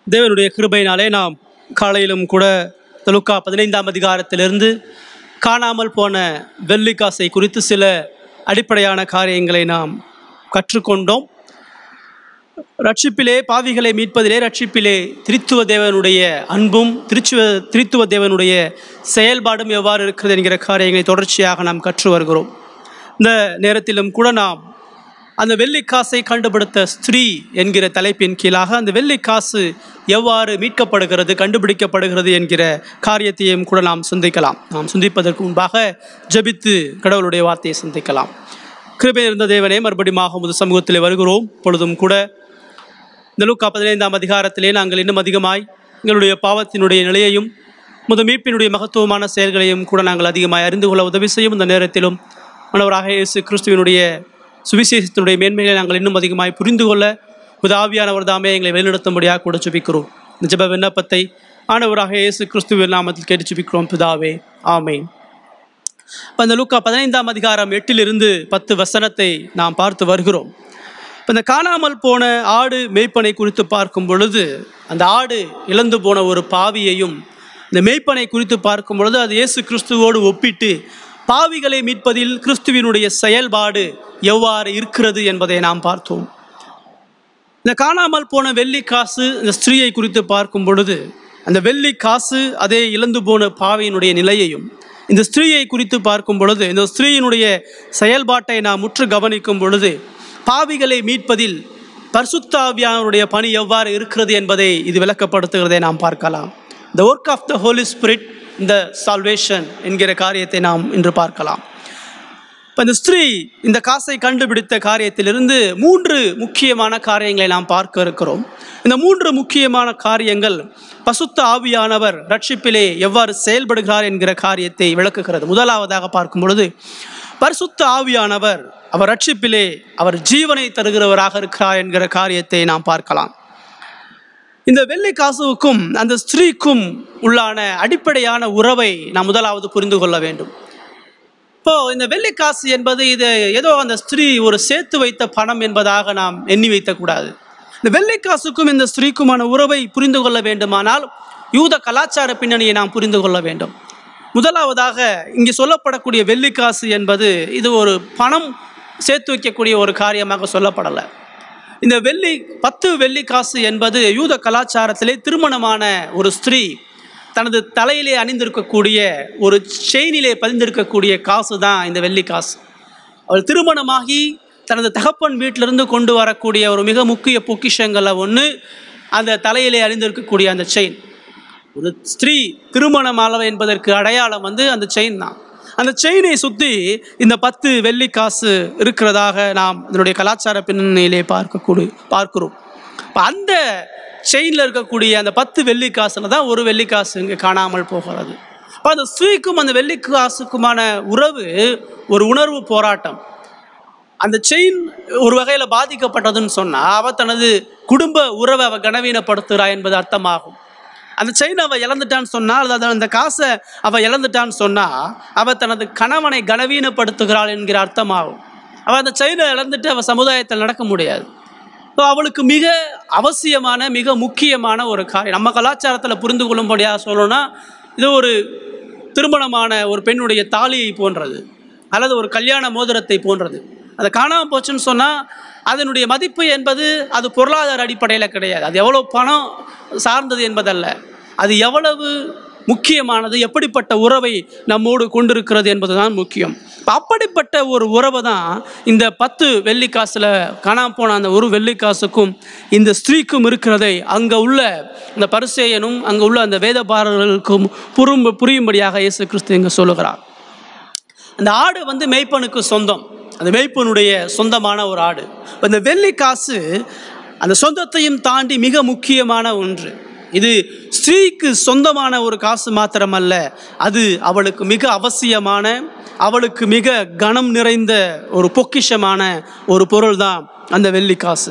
தேவனுடைய கிருபையினாலே நாம் காலையிலும் கூட லூக்கா 15ஆம் அதிகாரத்திலிருந்து காணாமல் போன வெள்ளிக்காசை குறித்து சில அடிப்படையான காரியங்களை நாம் கற்றுக்கொண்டோம். ரட்சிப்பிலே பாவிகளை மீட்பதிலே ரட்சிப்பிலே திரித்துவ தேவனுடைய அன்பும் திரித்துவ தேவனுடைய செயல்பாடும் எவ்வாறு இருக்கிறது என்கிற காரியங்களை தொடர்ச்சியாக நாம் கற்று வருகிறோம். இந்த நேரத்திலும் கூட நாம் அந்த வெள்ளிக்காசை கண்டுபிடித்த ஸ்திரீ என்கிற தலைப்பின் கீழாக அந்த வெள்ளிக்காசு எவ்வாறு மீட்கப்படுகிறது கண்டுபிடிக்கப்படுகிறது என்கிற காரியத்தையும் கூட நாம் சிந்திக்கலாம். நாம் சிந்திப்பதற்கு முன்பாக ஜெபித்து கடவுளுடைய வார்த்தையை சிந்திக்கலாம். கிருபை இருந்த தேவனே, மறுபடியும் உமது சமூகத்தில் வருகிறோம். பொழுதும் கூட இந்த லூக்கா 15ஆம் அதிகாரத்திலே நாங்கள் இன்னும் அதிகமாய் எங்களுடைய பாவத்தினுடைய நிலையையும் முத மீட்பினுடைய மகத்துவமான செயல்களையும் கூட நாங்கள் அதிகமாய் அறிந்து கொள்ள உதவி செய்யும். இந்த நேரத்திலும் ஆண்டவராக இயேசு கிறிஸ்துவினுடைய சுவிசேஷத்தினுடைய மேன்மைகளை நாங்கள் இன்னும் அதிகமாய் புரிந்து கொள்ள ஆவியானவர் தாமே எங்களை வழிநடத்தும்படியாக கூட ஜெபிக்கிறோம். இந்த ஜெப விண்ணப்பத்தை ஆண்டவராக இயேசு கிறிஸ்துவின் நாமத்தில் கேட்டு ஜெபிக்கிறோம் பிதாவே, ஆமென். இப்போ இந்த லூக்கா 15ஆம் அதிகாரம் 8 10 வசனத்தை நாம் பார்த்து வருகிறோம். இப்போ இந்த காணாமல் போன ஆடு மேய்ப்பனை குறித்து பார்க்கும் பொழுது அந்த ஆடு இழந்து போன ஒரு பாவியையும் இந்த மேய்ப்பனை குறித்து பார்க்கும் பொழுது அது இயேசு கிறிஸ்துவோடு ஒப்பிட்டு பாவிகளை மீட்பதில் கிறிஸ்துவினுடைய செயல்பாடு எவ்வாறு இருக்கிறது என்பதை நாம் பார்த்தோம். இந்த காணாமல் போன வெள்ளிக்காசு இந்த ஸ்திரீயை குறித்து பார்க்கும் பொழுது அந்த வெள்ளிக்காசு அதே இழந்து போன பாவியினுடைய நிலையையும் இந்த ஸ்திரீயை குறித்து பார்க்கும் பொழுது இந்த ஸ்திரீயினுடைய செயல்பாட்டை நாம் முற்று கவனிக்கும் பொழுது பாவிகளை மீட்பதில் பரிசுத்த ஆவியானவருடைய பணி எவ்வாறு இருக்கிறது என்பதை இது விளக்கப்படுத்துகிறதை நாம் பார்க்கலாம். The work of the Holy Spirit in the salvation என்கிற காரியத்தை நாம் இன்று பார்க்கலாம். இப்போ இந்த ஸ்திரீ இந்த காசை கண்டுபிடித்த காரியத்திலிருந்து 3 முக்கியமான காரியங்களை நாம் பார்க்க இருக்கிறோம். இந்த 3 முக்கியமான காரியங்கள் பரிசுத்த ஆவியானவர் ரட்சிப்பிலே எவ்வாறு செயல்படுகிறார் என்கிற காரியத்தை விளக்குகிறது. முதலாவதாக பார்க்கும் பொழுது பரிசுத்த ஆவியானவர் அவர் ரட்சிப்பிலே அவர் ஜீவனை தருகிறவராக இருக்கிறார் என்கிற காரியத்தை நாம் பார்க்கலாம். இந்த வெள்ளிக்காசுவுக்கும் அந்த ஸ்திரீக்கும் உள்ளான அடிப்படையான உறவை நாம் முதலாவது புரிந்து கொள்ள வேண்டும். இப்போ இந்த வெள்ளிக்காசு என்பது இது ஏதோ அந்த ஸ்திரீ ஒரு சேர்த்து வைத்த பணம் என்பதாக நாம் எண்ணி வைக்கக்கூடாது. இந்த வெள்ளிக்காசுக்கும் இந்த ஸ்திரீக்குமான உறவை புரிந்து கொள்ள வேண்டுமானால் யூத கலாச்சார பின்னணியை நாம் புரிந்து கொள்ள வேண்டும். முதலாவதாக இங்கே சொல்லப்படக்கூடிய வெள்ளிக்காசு என்பது இது ஒரு பணம் சேர்த்து வைக்கக்கூடிய ஒரு காரியமாக சொல்லப்படலை. இந்த 10 வெள்ளிக்காசு என்பது யூத கலாச்சாரத்திலே திருமணமான ஒரு ஸ்திரீ தனது தலையிலே அணிந்திருக்கக்கூடிய ஒரு செயினிலே பதிந்திருக்கக்கூடிய காசு தான் இந்த வெள்ளிக்காசு. அவள் திருமணமாகி தனது தகப்பன் வீட்டிலிருந்து கொண்டு வரக்கூடிய ஒரு மிக முக்கிய பொக்கிஷங்களில் ஒன்று அந்த தலையிலே அணிந்திருக்கக்கூடிய அந்த செயின். ஒரு ஸ்திரீ திருமணமானவ என்பதற்கு அடையாளம் அந்த செயின் தான். அந்த செயினை சுற்றி இந்த 10 வெள்ளிக்காசு இருக்கிறதாக நாம் இதனுடைய கலாச்சார பின்னணியிலே பார்க்கிறோம். அந்த செயினில் இருக்கக்கூடிய அந்த 10 வெள்ளிக்காசுல தான் ஒரு வெள்ளிக்காசு இங்கே காணாமல் போகிறது. அப்போ அந்த ஸ்திரீக்கும் அந்த வெள்ளிக்காசுக்குமான உறவு ஒரு உணர்வு போராட்டம். அந்த செயின் ஒரு வகையில் பாதிக்கப்பட்டதுன்னு சொன்னால் அவள் தனது குடும்ப உறவை அவள் கனவீனப்படுத்துகிறா என்பது அர்த்தமாகும். அந்த செயினை அவள் இழந்துட்டான்னு சொன்னால் அந்த காசை அவள் இழந்துட்டான்னு சொன்னால் அவள் தனது கணவனை கனவீனப்படுத்துகிறாள் என்கிற அர்த்தமாகும். அவள் அந்த செயினை இழந்துட்டு அவள் சமுதாயத்தில் நடக்க முடியாது. ஸோ அவளுக்கு மிக அவசியமான மிக முக்கியமான ஒரு காரியம் நம்ம கலாச்சாரத்தில் புரிந்து கொள்ளும்படியாக சொல்லணும்னா இது ஒரு திருமணமான ஒரு பெண்ணுடைய தாலியை போன்றது அல்லது ஒரு கல்யாண மோதிரத்தை போன்றது. அதை காணாமல் போச்சுன்னு சொன்னால் அதனுடைய மதிப்பு என்பது அது பொருளாதார அடிப்படையில் கிடையாது. அது எவ்வளோ பணம் சார்ந்தது என்பதல்ல, அது எவ்வளவு முக்கியமானது, எப்படிப்பட்ட உறவை நம்மோடு கொண்டிருக்கிறது என்பது தான் முக்கியம். அப்படிப்பட்ட ஒரு உறவை தான் இந்த 10 வெள்ளிக்காசில் காணாமல் போன அந்த ஒரு வெள்ளிக்காசுக்கும் இந்த ஸ்திரீக்கும் இருக்கிறதை அங்கே உள்ள இந்த பரிசேயனும் அங்கே உள்ள அந்த வேதபாரர்களுக்கும் புரியும்படியாக இயேசு கிறிஸ்து இங்கே சொல்லுகிறார். அந்த ஆடு மேய்ப்பனுக்கு சொந்தம், அந்த மேய்ப்பனுடைய சொந்தமான ஒரு ஆடு. இந்த வெள்ளிக்காசு அந்த சொந்தத்தையும் தாண்டி மிக முக்கியமான ஒன்று. இது ஸ்திரீக்கு சொந்தமான ஒரு காசு மாத்திரமல்ல, அது அவளுக்கு மிக அவசியமான அவளுக்கு மிக கனம் நிறைந்த ஒரு பொக்கிஷமான ஒரு பொருள் தான் அந்த வெள்ளிக்காசு.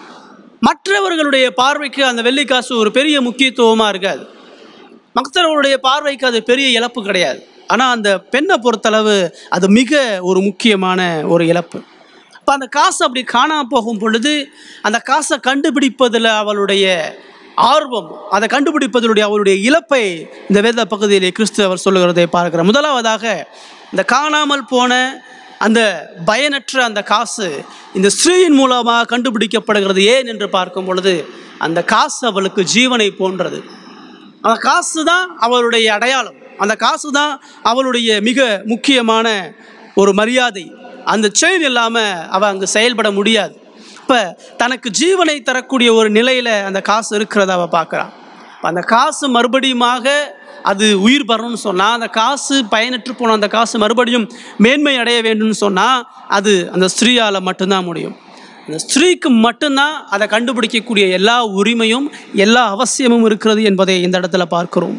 மற்றவர்களுடைய பார்வைக்கு அந்த வெள்ளிக்காசு ஒரு பெரிய முக்கியத்துவமாக இருக்காது. மற்றவர்களுடைய பார்வைக்கு அது பெரிய இழப்பு கிடையாது. ஆனால் அந்த பெண்ணை பொறுத்தளவு அது மிக ஒரு முக்கியமான ஒரு இழப்பு. இப்போ அந்த காசு அப்படி காணாமல் போகும் பொழுது அந்த காசை கண்டுபிடிப்பதில் அவளுடைய ஆர்வம், அதை கண்டுபிடிப்பதனுடைய அவருடைய இழப்பை இந்த வேத பகுதியிலே கிறிஸ்து அவர் சொல்லுகிறதை பார்க்கிறார். முதலாவதாக இந்த காணாமல் போன அந்த பயனற்ற அந்த காசு இந்த ஸ்திரீயின் மூலமாக கண்டுபிடிக்கப்படுகிறது. ஏன் என்று பார்க்கும் பொழுது அந்த காசு அவளுக்கு ஜீவனை போன்றது. அந்த காசு தான் அவளுடைய அடையாளம், அந்த காசு தான் அவளுடைய மிக முக்கியமான ஒரு மரியாதை. அந்த செயின் இல்லாமல் அவள் அங்கு செயல்பட முடியாது. இப்போ தனக்கு ஜீவனை தரக்கூடிய ஒரு நிலையில் அந்த காசு இருக்கிறத அவள் பார்க்குறான். அந்த காசு மறுபடியுமாக அது உயிர் பெறணும்னு சொன்னால், அந்த காசு பயனற்று போன அந்த காசு மறுபடியும் மேன்மை அடைய வேண்டும்னு சொன்னால் அது அந்த ஸ்திரீயால் மட்டும்தான் முடியும். அந்த ஸ்திரீக்கு மட்டும்தான் அதை கண்டுபிடிக்கக்கூடிய எல்லா உரிமையும் எல்லா அவசியமும் இருக்கிறது என்பதை இந்த இடத்துல பார்க்கிறோம்.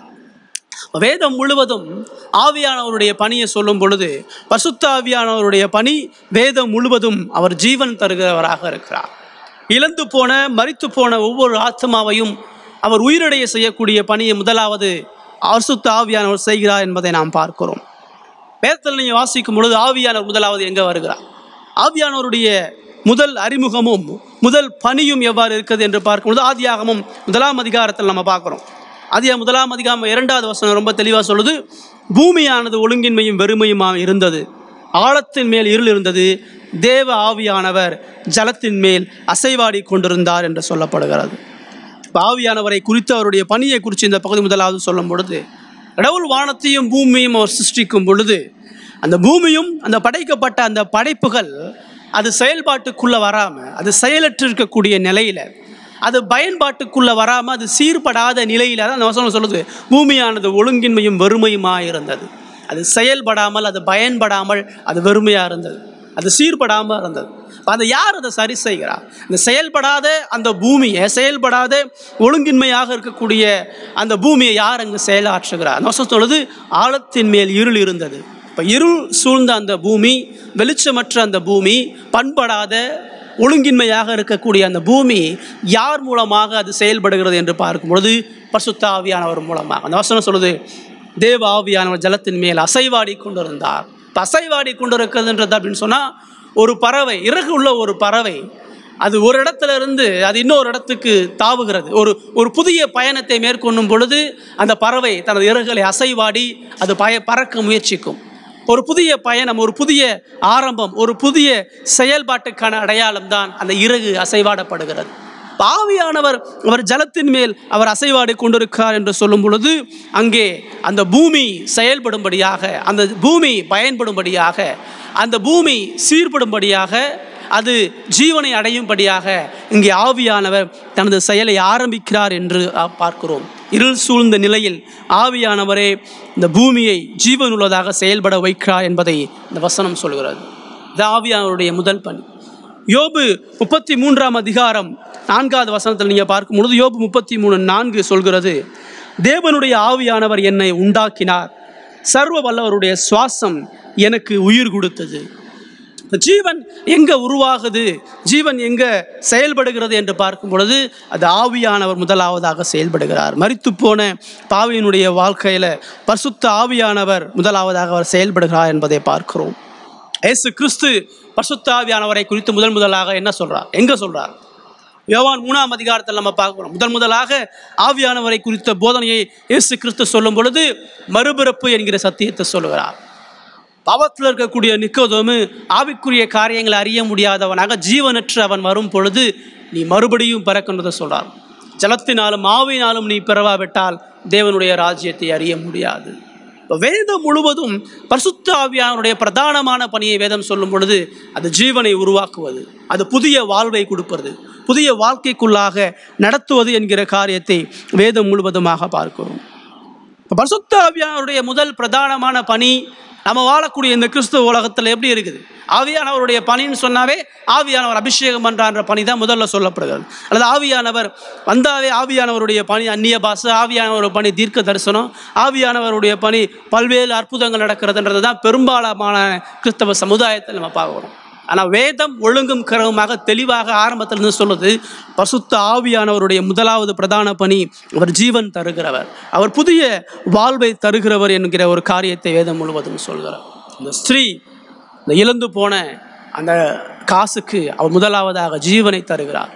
வேதம் முழுவதும் ஆவியானவருடைய பணியை சொல்லும் பொழுது பரிசுத்த ஆவியானவருடைய பணி வேதம் முழுவதும் அவர் ஜீவன் தருகிறவராக இருக்கிறார். இழந்து போன மரித்து போன ஒவ்வொரு ஆத்மாவையும் அவர் உயிரடைய செய்யக்கூடிய பணியை முதலாவது பரிசுத்த ஆவியானவர் செய்கிறார் என்பதை நாம் பார்க்கிறோம். வேதத்தில் நீங்கள் வாசிக்கும் பொழுது ஆவியானவர் முதலாவது எங்கே வருகிறார்? ஆவியானவருடைய முதல் அறிமுகமும் முதல் பணியும் எவ்வாறு இருக்கிறது என்று பார்க்கும்பொழுது ஆதியாகமம் 1ஆம் அதிகாரத்தில் நம்ம பார்க்குறோம். ஆதியாகமம் 1ஆம் அதிகாரம் 2வது வசனம் ரொம்ப தெளிவாக சொல்லுது, பூமியானது ஒழுங்கின்மையும் வெறுமையுமாக இருந்தது, ஆழத்தின் மேல் இருள் இருந்தது, தேவ ஆவியானவர் ஜலத்தின் மேல் அசைவாடி கொண்டிருந்தார் என்று சொல்லப்படுகிறது. ஆவியானவரை குறித்து அவருடைய பணியை குறித்து இந்த பகுதி முதலாவது சொல்லும் பொழுது, கடவுள் வானத்தையும் பூமியையும் அவர் சிருஷ்டிக்கும் பொழுது அந்த பூமியும் அந்த படைக்கப்பட்ட அந்த படைப்புகள் அது செயல்பாட்டுக்குள்ளே வராமல், அது செயலற்று இருக்கக்கூடிய நிலையில், அது பயன்பாட்டுக்குள்ளே வராமல், அது சீர்படாத நிலையில் தான் அந்த வசனம் சொல்லுது, பூமியானது ஒழுங்கின்மையும் வெறுமையுமாக இருந்தது. அது செயல்படாமல், அது பயன்படாமல், அது வெறுமையாக இருந்தது, அது சீர்படாமல் இருந்தது. அதை யார் அதை சரி செய்கிறார்? இந்த செயல்படாத அந்த பூமியை, செயல்படாத ஒழுங்கின்மையாக இருக்கக்கூடிய அந்த பூமியை யார் அங்கு செயலாற்றுகிறார்? அந்த வசனம் சொல்லுது, ஆழத்தின் மேல் இருள் இருந்தது. இப்போ இருள் சூழ்ந்த அந்த பூமி, வெளிச்சமற்ற அந்த பூமி, பண்படாத ஒழுங்கின்மையாக இருக்கக்கூடிய அந்த பூமி யார் மூலமாக அது செயல்படுகிறது என்று பார்க்கும்பொழுது பரிசுத்த ஆவியானவர் மூலமாக. அந்த வசனம் சொல்லுது, தேவ ஆவியானவர் ஜலத்தின் மேல் அசைவாடி கொண்டிருந்தார். இப்போ அசைவாடி கொண்டிருக்கிறதுன்றது அப்படின்னு சொன்னால், ஒரு பறவை, இறகு உள்ள ஒரு பறவை, அது ஒரு இடத்துல இருந்து அது இன்னொரு இடத்துக்கு தாவுகிறது. ஒரு புதிய பயணத்தை மேற்கொள்ளும் பொழுது அந்த பறவை தனது இறகுகளை அசைவாடி அது பறக்க முயற்சிக்கும். ஒரு புதிய பயணம், ஒரு புதிய ஆரம்பம், ஒரு புதிய செயல்பாட்டுக்கான அடையாளம் தான் அந்த இறகு அசைவாடப்படுகிறது. ஆவியானவர் அவர் ஜலத்தின் மேல் அவர் அசைவாடி கொண்டிருக்கிறார் என்று சொல்லும் பொழுது அங்கே அந்த பூமி செயல்படும்படியாக, அந்த பூமி பயன்படும்படியாக, அந்த பூமி சீர்படும்படியாக, அது ஜீவனை அடையும்படியாக இங்கே ஆவியானவர் தனது செயலை ஆரம்பிக்கிறார் என்று பார்க்கிறோம். இருள் சூழ்ந்த நிலையில் ஆவியானவரே இந்த பூமியை ஜீவனுள்ளதாக செயல்பட வைக்கிறார் என்பதை இந்த வசனம் சொல்கிறது. இது ஆவியானவருடைய முதல் பணி. யோபு 33ஆம் அதிகாரம் 4வது வசனத்தில் நீங்கள் பார்க்கும் பொழுது யோபு 33:4 சொல்கிறது, தேவனுடைய ஆவியானவர் என்னை உண்டாக்கினார், சர்வ வல்லவருடைய சுவாசம் எனக்கு உயிர் கொடுத்தது. ஜீவன் எங்கே உருவாகுது, ஜீவன் எங்கே செயல்படுகிறது என்று பார்க்கும் பொழுது அது ஆவியானவர் முதலாவதாக செயல்படுகிறார். மரித்து போன பாவியினுடைய வாழ்க்கையில் பரிசுத்த ஆவியானவர் முதலாவதாக அவர் செயல்படுகிறார் என்பதை பார்க்கிறோம். இயேசு கிறிஸ்து பரிசுத்த ஆவியானவரை குறித்து முதலாக என்ன சொல்றார், எங்கே சொல்றார்? யோவான் 3ஆம் அதிகாரத்தில் நம்ம பார்க்கிறோம். முதலாக ஆவியானவரை குறித்த போதனையை இயேசு கிறிஸ்து சொல்லும் பொழுது மறுபிறப்பு என்கிற சத்தியத்தை சொல்லுகிறார். பாவத்தில் இருக்கக்கூடிய நிக்கோதேமு ஆவிக்குரிய காரியங்களை அறிய முடியாதவனாக ஜீவனற்று அவன் வரும் பொழுது நீ மறுபடியும் பிறக்கின்றதை சொல்றார். ஜலத்தினாலும் ஆவியினாலும் நீ பிறவாவிட்டால் தேவனுடைய ராஜ்யத்தை அறிய முடியாது. வேதம் முழுவதும் பரிசுத்த ஆவியானவருடைய பிரதானமான பணியை வேதம் சொல்லும் பொழுது அது ஜீவனை உருவாக்குவது, அது புதிய வாழ்வை கொடுப்பது, புதிய வாழ்க்கைக்குள்ளாக நடத்துவது என்கிற காரியத்தை வேதம் முழுவதுமாக பார்க்கிறோம். பரிசுத்த ஆவியானவருடைய முதல் பிரதானமான பணி நம்ம வாழக்கூடிய இந்த கிறிஸ்துவ உலகத்தில் எப்படி இருக்குது? ஆவியானவருடைய பணின்னு சொன்னாவே ஆவியானவர் அபிஷேகம் பண்ணுறான்ற பணி தான் முதல்ல சொல்லப்படுகிறது. அல்லது ஆவியானவர் வந்தாவே ஆவியானவருடைய பணி அந்நிய பாஷை, ஆவியானவருடைய பணி தீர்க்க தரிசனம், ஆவியானவருடைய பணி பல்வேறு அற்புதங்கள் நடக்கிறதுன்றது தான் பெரும்பாலான கிறிஸ்தவ சமுதாயத்தில் நம்ம பார்க்கிறோம். ஆனால் வேதம் ஒழுங்கும் கரவுமாக தெளிவாக ஆரம்பத்திலிருந்து சொல்லுது, பரிசுத்த ஆவியானவருடைய முதலாவது பிரதான பணி அவர் ஜீவன் தருகிறவர், அவர் புதிய வாழ்வை தருகிறவர் என்கிற ஒரு காரியத்தை வேதம் முழுவதும் சொல்கிறார். இந்த ஸ்திரீ இந்த இழந்து போன அந்த காசுக்கு அவர் முதலாவதாக ஜீவனை தருகிறார்.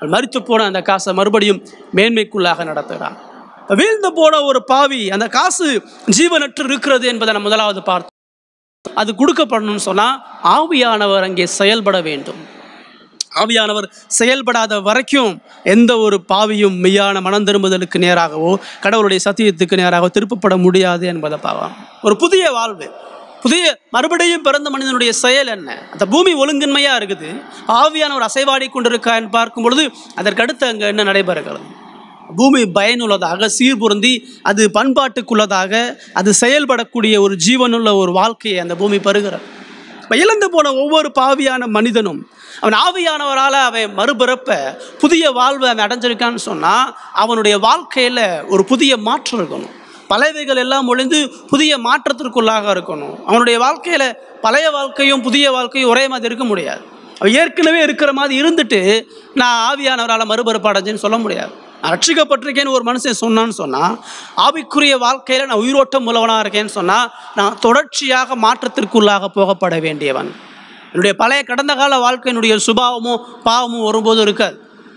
மரித்து போன அந்த காசை மறுபடியும் மேன்மைக்குள்ளாக நடத்துகிறான். வீழ்ந்து போன ஒரு பாவி, அந்த காசு ஜீவனற்று இருக்கிறது என்பதை நம்ம முதலாவது பார்த்தோம். அது கொடுக்கப்படணும்னு சொன்னால் ஆவியானவர் அங்கே செயல்பட வேண்டும். ஆவியானவர் செயல்படாத வரைக்கும் எந்த ஒரு பாவியும் மெய்யான மனம் திரும்புதலுக்கு நேராகவோ கடவுளுடைய சத்தியத்துக்கு நேராகவோ திருப்பப்பட முடியாது என்பதை பார்க்கலாம். ஒரு புதிய வாழ்வு, புதிய மறுபடியும் பிறந்த மனிதனுடைய செயல் என்ன? அந்த பூமி ஒழுங்கின்மையாக இருக்குது, ஆவியானவர் அசைவாடி கொண்டிருக்கான்னு பார்க்கும் பொழுது அதற்கடுத்து அங்கே என்ன நடைபெறுகிறது? பூமி பயனுள்ளதாக, சீர்பொருந்தி, அது பண்பாட்டுக்குள்ளதாக, அது செயல்படக்கூடிய ஒரு ஜீவனுள்ள ஒரு வாழ்க்கையை அந்த பூமி பெறுகிறது. இப்போ இழந்து போன ஒவ்வொரு பாவியான மனிதனும் அவன் ஆவியானவரால் அவன் மறுபிறப்ப புதிய வாழ்வை அவன் அடைஞ்சிருக்கான்னு சொன்னால் அவனுடைய வாழ்க்கையில் ஒரு புதிய மாற்றம் இருக்கணும். பழையவைகள் எல்லாம் ஒழிந்து புதிய மாற்றத்திற்குள்ளாக இருக்கணும். அவனுடைய வாழ்க்கையில் பழைய வாழ்க்கையும் புதிய வாழ்க்கையும் ஒரே மாதிரி இருக்க முடியாது. அவன் ஏற்கனவே இருக்கிற மாதிரி இருந்துட்டு நான் ஆவியானவரால் மறுபிறப்பு அடைஞ்சேன்னு சொல்ல முடியாது. நான் ரட்சிக்கப்பட்டிருக்கேன்னு ஒரு மனுஷன் சொன்னான்னு சொன்னால், ஆவிக்குரிய வாழ்க்கையில் நான் உயிரோட்டம் உள்ளவனாக இருக்கேன்னு சொன்னால் நான் தொடர்ச்சியாக மாற்றத்திற்குள்ளாக போகப்பட வேண்டியவன். என்னுடைய பழைய கடந்த கால வாழ்க்கையினுடைய சுபாவமும் பாவமும் வரும்போதும் இருக்காது.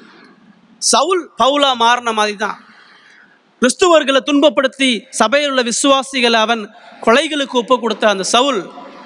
சவுல் பவுலா மாறின மாதிரி தான். கிறிஸ்துவர்களை துன்பப்படுத்தி சபையில் உள்ள விசுவாசிகளை அவன் கொலைகளுக்கு ஒப்பு கொடுத்த அந்த சவுல்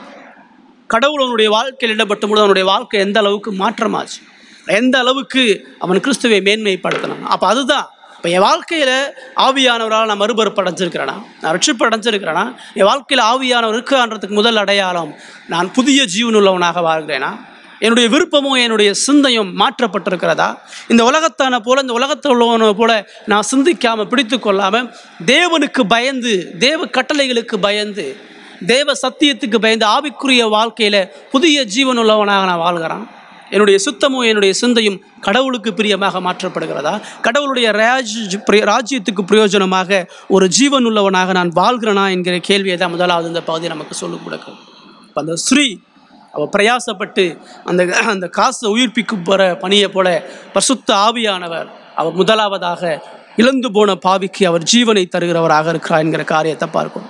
கடவுள் அவனுடைய வாழ்க்கையில் இடப்பட்ட பொழுது அவனுடைய வாழ்க்கை எந்த அளவுக்கு மாற்றமாச்சு, எந்த அளவுக்கு அவன் கிறிஸ்துவை மேன்மைப்படுத்தினான். அப்போ அதுதான் இப்போ என் வாழ்க்கையில் ஆவியானவரால் நான் மறுபிறப்பு அடைஞ்சிருக்கிறேனா, நான் ரட்சிப்பு அடைஞ்சிருக்கிறேனா, என் வாழ்க்கையில் ஆவியானவர் இருக்கான்றதுக்கு முதல் அடையாளம் நான் புதிய ஜீவனுள்ளவனாக வாழ்கிறேனா, என்னுடைய விருப்பமும் என்னுடைய சிந்தையும் மாற்றப்பட்டிருக்கிறதா, இந்த உலகத்தான போல இந்த உலகத்தில் உள்ளவனை போல நான் சிந்திக்காமல் பிடித்து கொள்ளாமல் தேவனுக்கு பயந்து, தேவ கட்டளைகளுக்கு பயந்து, தேவ சத்தியத்துக்கு பயந்து ஆவிக்குரிய வாழ்க்கையில் புதிய ஜீவனுள்ளவனாக நான் வாழ்கிறேன். என்னுடைய சுத்தமும் என்னுடைய சிந்தையும் கடவுளுக்கு பிரியமாக மாற்றப்படுகிறதா, கடவுளுடைய ராஜ்யத்துக்கு பிரயோஜனமாக ஒரு ஜீவன் உள்ளவனாக நான் வாழ்கிறேனா என்கிற கேள்வியை தான் முதலாவது இந்த பகுதி நமக்கு சொல்லிக் கொடுக்கும். அந்த ஸ்ரீ அவள் பிரயாசப்பட்டு அந்த காசை உயிர்ப்பிக்கும் போகிற பணியை போல பரிசுத்த ஆவியானவர் அவர் முதலாவதாக இழந்து போன பாவிக்கு அவர் ஜீவனை தருகிறவராக இருக்கிறார் என்கிற காரியத்தை பார்க்கும்.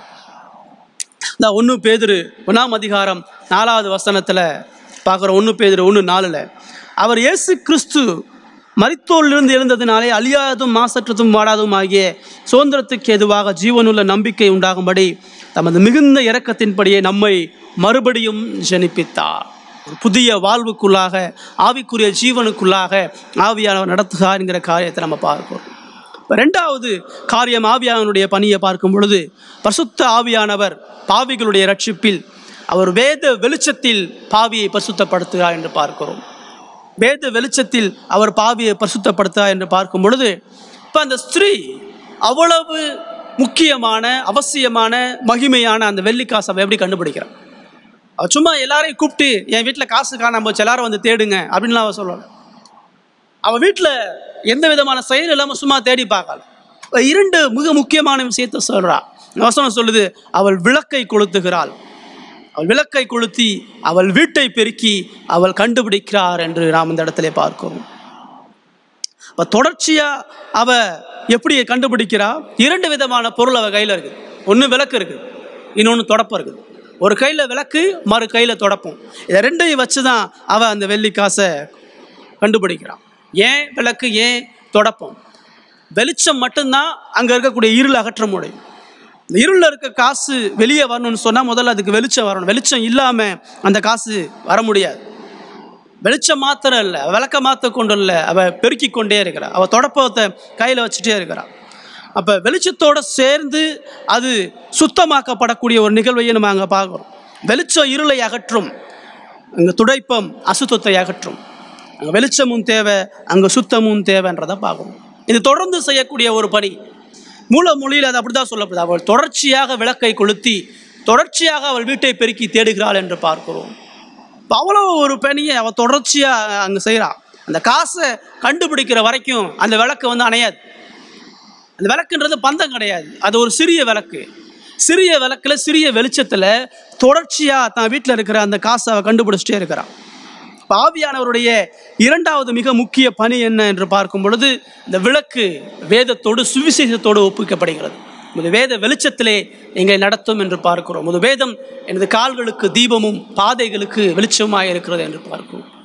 இந்த 1 பேதுரு 1ஆம் அதிகாரம் 4வது வசனத்தில் பார்க்குறோம். 1 பேதுரு 1:4 அவர் இயேசு கிறிஸ்து மரித்தோரிலிருந்து எழுந்ததினாலே அழியாதும் மாசற்றதும் வாடாதும் ஆகிய சுதந்திரத்துக்கு எதுவாக ஜீவனுள்ள நம்பிக்கை உண்டாகும்படி தமது மிகுந்த இரக்கத்தின்படியே நம்மை மறுபடியும் ஜனிப்பித்தார். ஒரு புதிய வாழ்வுக்குள்ளாக, ஆவிக்குரிய ஜீவனுக்குள்ளாக ஆவியானவர் நடத்துகிறார் என்கிற காரியத்தை நம்ம பார்க்கிறோம். இப்போ 2வது காரியம் ஆவியானவருடைய பணியை பார்க்கும் பொழுது பரிசுத்த ஆவியானவர் பாவிகளுடைய ரட்சிப்பில் அவர் வேத வெளிச்சத்தில் பாவியை பரிசுத்தப்படுத்துகிறார் என்று பார்க்கிறோம். வேத வெளிச்சத்தில் அவர் பாவியை பரிசுத்தப்படுத்துகிறார் என்று பார்க்கும் பொழுது இப்போ அந்த ஸ்திரீ அவ்வளவு முக்கியமான, அவசியமான, மகிமையான அந்த வெள்ளிக்காசை அவள் எப்படி கண்டுபிடிக்கிறான்? அவள் சும்மா எல்லாரையும் கூப்பிட்டு என் வீட்டில் காசு காணாம போச்சு, எல்லாரும் வந்து தேடுங்க அப்படின்லாம் அவள் சொல்லலை. அவள் வீட்டில் எந்த விதமான செயல் இல்லாமல் சும்மா தேடி பார்க்கல. 2 மிக முக்கியமான விஷயத்தை சொல்கிறாள். வசனம் சொல்லுது, அவள் விளக்கை கொளுத்துகிறாள். அவள் விளக்கை கொளுத்தி அவள் வீட்டை பெருக்கி அவள் கண்டுபிடிக்கிறார் என்று நாம் இந்த இடத்துல பார்க்கிறோம். இப்போ தொடர்ச்சியாக அவள் எப்படி கண்டுபிடிக்கிறா? 2 விதமான பொருள் அவள் கையில் இருக்குது. ஒன்று விளக்கு இருக்குது, இன்னொன்று தொடப்பம் இருக்குது. ஒரு கையில் விளக்கு, மறு கையில் தொடப்பம். இதை 2ஐயும் வச்சு தான் அவள் அந்த வெள்ளி காசை கண்டுபிடிக்கிறான். ஏன் விளக்கு, ஏன் தொடப்பம்? வெளிச்சம் மட்டும்தான் அங்கே இருக்கக்கூடிய இருள் அகற்ற முடியும். இந்த இருளில் இருக்க காசு வெளியே வரணும்னு சொன்னால் முதல்ல அதுக்கு வெளிச்சம் வரணும். வெளிச்சம் இல்லாமல் அந்த காசு வர முடியாது. வெளிச்சம் மாத்திரம் இல்லை, விளக்க மாற்ற கொண்டு இல்லை, அவள் பெருக்கி கொண்டே இருக்கிறாள். அவள் தொடப்பத்தை கையில் வச்சுட்டே இருக்கிறாள். அப்போ வெளிச்சத்தோடு சேர்ந்து அது சுத்தமாக்கப்படக்கூடிய ஒரு நிகழ்வையை நம்ம அங்கே பார்க்குறோம். வெளிச்சம் இருளை அகற்றும், அங்கே துடைப்பம் அசுத்தத்தை அகற்றும். அங்கே வெளிச்சமும் தேவை, அங்கே சுத்தமும் தேவைன்றதை பார்க்கணும். இது தொடர்ந்து செய்யக்கூடிய ஒரு பணி. மூல மொழியில் அது அப்படி தான் சொல்லப்படுது. அவள் தொடர்ச்சியாக விளக்கை கொளுத்தி தொடர்ச்சியாக அவள் வீட்டை பெருக்கி தேடுகிறாள் என்று பார்க்கிறோம். இப்போ அவ்வளோ ஒரு பணியை அவள் தொடர்ச்சியாக அங்கே செய்கிறாள். அந்த காசை கண்டுபிடிக்கிற வரைக்கும் அந்த விளக்கு அணையாது. அந்த விளக்குன்றது பந்தம் கிடையாது, அது ஒரு சிறிய விளக்கு. சிறிய விளக்கில், சிறிய வெளிச்சத்தில் தொடர்ச்சியாக தான் வீட்டில் இருக்கிற அந்த காசை அவள் கண்டுபிடிச்சிட்டே இருக்கிறாள். ஆவியானவருடைய 2வது மிக முக்கிய பணி என்ன என்று பார்க்கும் பொழுது இந்த விளக்கு வேதத்தோடு சுவிசேஷத்தோடு ஒப்புக்கப்படுகிறது. இந்த வேத வெளிச்சத்திலே எங்களை நடத்தும் என்று பார்க்கிறோம். இந்த வேதம் எனது கால்களுக்கு தீபமும் பாதைகளுக்கு வெளிச்சமாக இருக்கிறது என்று பார்க்கிறோம்.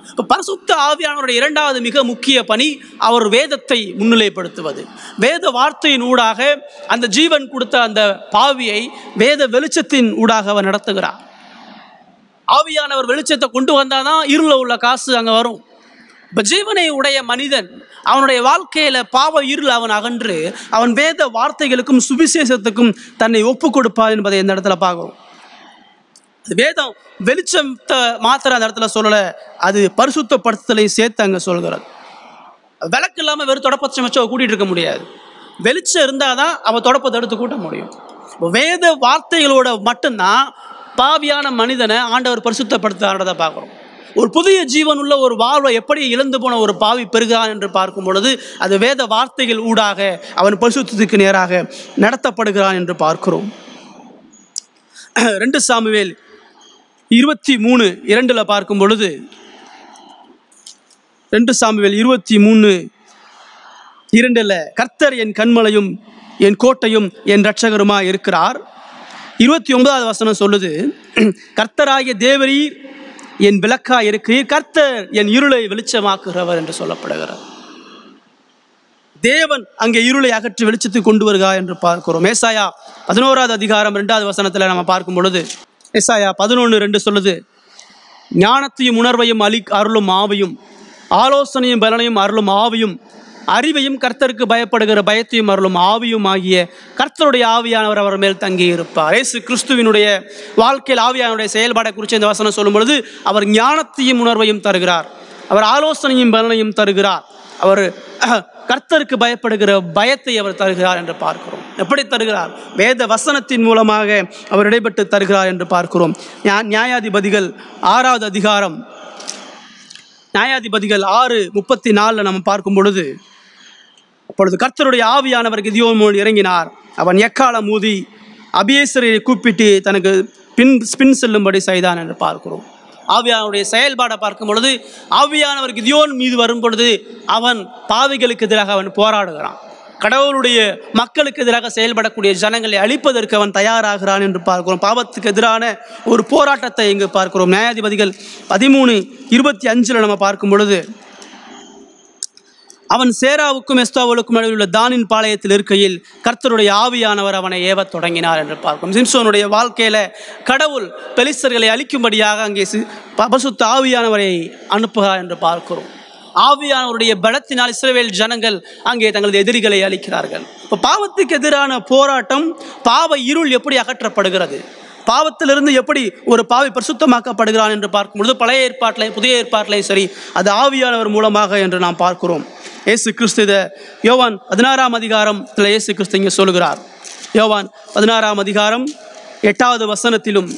இப்போ பரிசுத்த ஆவியானவருடைய இரண்டாவது மிக முக்கிய பணி அவர் வேதத்தை முன்னிலைப்படுத்துவது. வேத வார்த்தையின் ஊடாக அந்த ஜீவன் கொடுத்த அந்த பாவியை வேத வெளிச்சத்தின் ஊடாக அவர் நடத்துகிறார். ஆவியானவர் வெளிச்சத்தை கொண்டு வந்தாதான் இருள உள்ள காசு அங்கே வரும். இப்போ ஜீவனை உடைய மனிதன் அவனுடைய வாழ்க்கையில பாவ இருள் அவன் அகன்று அவன் வேத வார்த்தைகளுக்கும் சுவிசேஷத்துக்கும் தன்னை ஒப்பு கொடுப்பார் என்பதை இந்த இடத்துல பார்க்கிறோம். வேதம் வெளிச்சத்தை மாத்திர அந்த இடத்துல சொல்லலை, அது பரிசுத்தப்படுத்தலை சேர்த்து அங்கே சொல்கிறது. விளக்கு இல்லாமல் வெறும் தொடப்பச்சம் வச்சு அவ கூட்டிகிட்டு இருக்க முடியாது. வெளிச்சம் இருந்தால் தான் அவன் தொடப்பத்தை எடுத்து கூட்ட முடியும். வேத வார்த்தைகளோட மட்டும்தான் பாவியான மனிதனை ஆண்டவர் பரிசுத்தப்படுத்தான்றதை பார்க்குறோம். ஒரு புதிய ஜீவன் உள்ள ஒரு வாழ்வை எப்படி இழந்து போன ஒரு பாவி பெறுகிறான் என்று பார்க்கும் பொழுது அது வேத வார்த்தைகள் ஊடாக அவன் பரிசுத்தத்துக்கு நேராக நடத்தப்படுகிறான் என்று பார்க்கிறோம். 2 சாமுவேல் 23:2 பார்க்கும் பொழுது 2 சாமுவேல் 23:2 கர்த்தர் என் கன்மலையும் என் கோட்டையும் என் இரட்சகருமா இருக்கிறார். 29வது வசனம் சொல்லுது, கர்த்தராகிய தேவரீர் என் விளக்கா இருக்கிறீர், கர்த்தர் என் இருளை வெளிச்சமாக்குகிறவர் என்று சொல்லப்படுகிறார். தேவன் அங்கே இருளை அகற்றி வெளிச்சத்தை கொண்டு வருகிறார் என்று பார்க்கிறோம். ஏசாயா 11வது அதிகாரம் 2வது வசனத்தில் நம்ம பார்க்கும் பொழுது ஏசாயா 11:2 சொல்லுது, ஞானத்தையும் உணர்வையும் அருளும் ஆவியும், ஆலோசனையும் பலனையும் அருளும் ஆவியும், அறிவையும் கர்த்தருக்கு பயப்படுகிற பயத்தையும் அருளும் ஆவியும் ஆகிய கர்த்தருடைய ஆவியானவர் அவர் மேல் தங்கி இருப்பார். இயேசு கிறிஸ்துவினுடைய வாழ்க்கையில் ஆவியானுடைய செயல்பாடை குறித்து இந்த வசனம் சொல்லும் பொழுது அவர் ஞானத்தையும் உணர்வையும் தருகிறார், அவர் ஆலோசனையும் பலனையும் தருகிறார், அவர் கர்த்தருக்கு பயப்படுகிற பயத்தை அவர் தருகிறார் என்று பார்க்கிறோம். எப்படி தருகிறார்? வேத வசனத்தின் மூலமாக அவர் இடைப்பட்டு தருகிறார் என்று பார்க்கிறோம். நியாயாதிபதிகள் 6வது அதிகாரம் நியாயாதிபதிகள் 6:34 நம்ம பார்க்கும் பொழுது, அப்பொழுது கர்த்தருடைய ஆவியானவர் கிதியோன் மேல் இறங்கினார், அவன் எக்காலம் ஊதி அபியேசரை கூப்பிட்டு தனக்கு பின் செல்லும்படி செய்தான் என்று பார்க்கிறோம். ஆவியானுடைய செயல்பாடை பார்க்கும் பொழுது ஆவியானவர் கிதியோன் மீது வரும் பொழுது அவன் பாவிகளுக்கு எதிராக அவன் போராடுகிறான். கடவுளுடைய மக்களுக்கு எதிராக செயல்படக்கூடிய ஜனங்களை அழிப்பதற்கு அவன் தயாராகிறான் என்று பார்க்கிறோம். பாவத்துக்கு எதிரான ஒரு போராட்டத்தை இங்கு பார்க்கிறோம். நியாயாதிபதிகள் 13:25 நம்ம பார்க்கும் பொழுது, அவன் சேராவுக்கும் எஸ்தாவலுக்கும் நடுவில் உள்ள தானின் பாளையத்தில் இருக்கையில் கர்த்தருடைய ஆவியானவர் அவனை ஏவத் தொடங்கினார் என்று பார்க்கும். சிம்சோனுடைய வாழ்க்கையில கடவுள் பெலிஸ்தர்களை அழிக்கும்படியாக அங்கே பரிசுத்த ஆவியானவரை அனுப்புகிறார் என்று பார்க்கிறோம். ஆவியானவருடைய பலத்தினால் இஸ்ரவேல் ஜனங்கள் அங்கே தங்களது எதிரிகளை அழிக்கிறார்கள். இப்போ பாவத்துக்கு எதிரான போராட்டம், பாவ இருள் எப்படி அகற்றப்படுகிறது, பாவத்திலிருந்து எப்படி ஒரு பாவி பரிசுத்தமாக்கப்படுகிறான் என்று பார்க்கும்பொழுது பழைய ஏற்பாட்டிலையும் புதிய ஏற்பாட்டிலையும் சரி அது ஆவியானவர் மூலமாக என்று நாம் பார்க்கிறோம். இயேசு கிறிஸ்து இதை யோவான் 16ஆம் அதிகாரத்தில் இயேசு கிறிஸ்து இங்கே சொல்கிறார். யோவான் 16ஆம் அதிகாரம் 8வது வசனத்திலும்